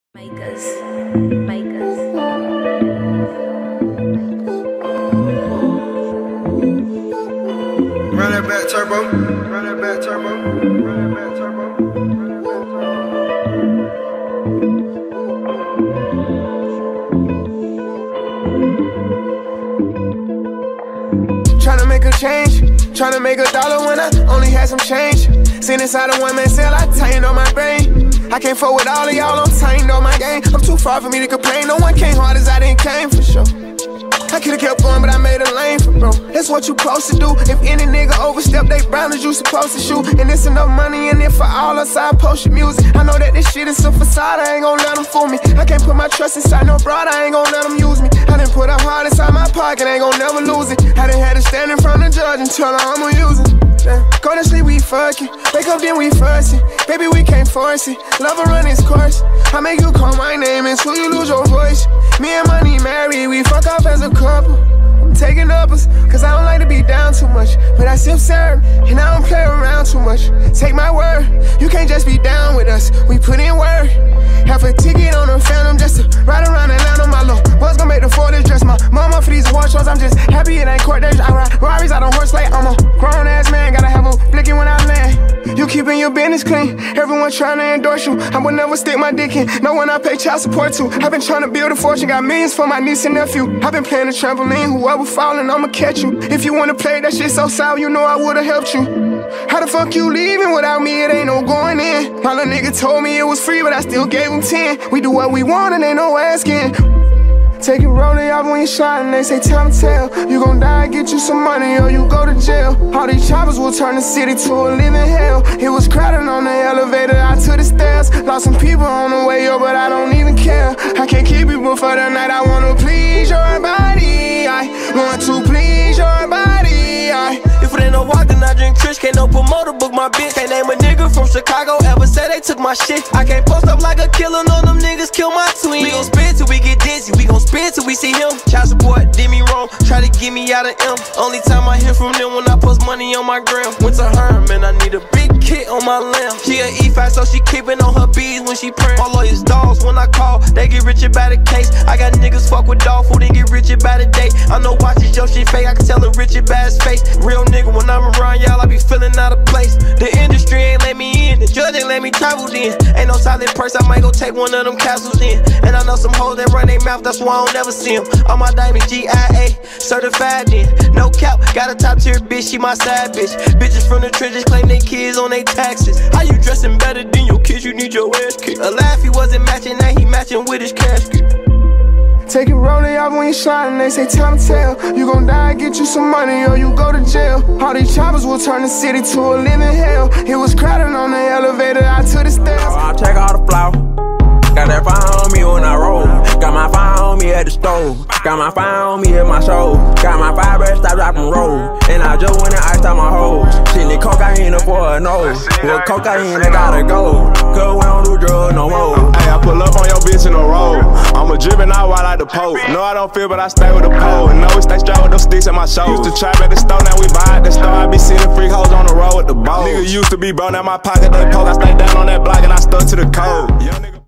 Makers. Run that back turbo, run that back turbo, run that back turbo, run that back turbo. Tryna make a change, tryna make $1 when I only had some change. Seen inside a one-man cell, I tightened on my brain. I can't fuck with all of y'all, I'm tightened on my game. I'm too far for me to complain, no one came hard as I didn't came for sure. I could've kept going, but I made a lane for bro. That's what you supposed to do. If any nigga overstep they boundaries, you supposed to shoot. And it's enough money in it for all us, I post your music. I know that this shit is a facade, I ain't gon' let them fool me. I can't put my trust inside no broad, I ain't gon' let them use me. I done put a heart inside my pocket, ain't gon' never lose it. I done had to stand in front of the judge and tell her I'ma use it. Go to sleep, we fucking. Wake up, then we fussing. Baby, we can't force it. Love will run its course. I make you call my name until you lose your voice. Me and Money married, we fuck off as a couple. I'm taking uppers, cause I don't like to be down too much. But I sip syrup, and I don't play around too much. Take my word, you can't just be down with us. We put in work. Half a ticket on a Phantom just to ride around Atlanta. My little boys gon' make the 40s dress my mama for these award shows. I'm just happy it ain't court days. I ride Rarries out on horse like I'm a grown ass man. Gotta have a blicking when I land. You keeping your business clean, everyone tryna endorse you. I would never stick my dick in, no one I pay child support to. I've been tryna build a fortune, got millions for my niece and nephew. I've been playing the trampoline, whoever fallin', I'ma catch you. If you wanna play that shit so sour, you know I would've helped you. How the fuck you leaving without me? It ain't no going in. My little nigga told me it was free, but I still gave him 10. We do what we want and ain't no asking. Take it rolling off when you sliding, they say time to tell. You gon' die, get you some money, or you go to jail. All these choppers will turn the city to a living hell. It was crowded on the elevator, I took the stairs. Lost some people on the way up, but I don't even care. I can't keep people for the night, I wanna please your body. I want to please your body. If it ain't no walk, then I drink Trish. Can't no promoter book my bitch. Can't name a nigga from Chicago ever say they took my shit. I can't post up like a killer, no them niggas kill my twin. We gon' spin till we get dizzy, we gon' spin till we see him. Child support did me wrong, try to get me out of M. Only time I hear from them when I post money on my gram. Went to her, man, I need a big kit on my lamb. She a E5, so she keepin' on her bees when she praying. My lawyers dogs when I call, they get richer by the case. I got niggas fuck with dog food and get richer by the day. I know watches your shit fake, I can tell a richer by his face. Real nigga, when I'm around y'all, I be feeling out of place. The industry ain't let me in, the judge ain't let me travel in. Ain't no solid purse, I might go take one of them castles in. And I know some hoes that run their mouth, that's why I don't never see them. All my diamonds GIA, certified in. No cap, got a top tier bitch, she my side bitch. Bitches from the trenches claim they kids on they taxes. How you dressing better than your kids, you need your ass kicked. A laugh he wasn't matching, now he matching with his casket. Take it rolling off when you sliding, they say time to tell. You gon' die, get you some money, or you go to jail. All these choppers will turn the city to a living hell. It was crowded on the elevator, I took the stairs. I check all the flour. Got that fire on me when I roll. Got my fire on me at the stove. Got my fire on me at my show. Got my fire breath, stop, drop, and roll. And I just went and iced out my hoes. Shit, the cocaine for a nose. With cocaine, I gotta go. Cause we don't do drugs no more. Hey, I pull up on your bitch in a roll. I'm a drippin' out while I the poke. No, I don't feel, but I stay with the pole. And no, we stay strapped with them sticks at my shoulder. Used to trap at the store, now we buy at the store. I be seeing freak hoes on the road with the boat. Nigga used to be bro, now my pocket they poke. I stay down on that block and I stuck to the code. Young nigga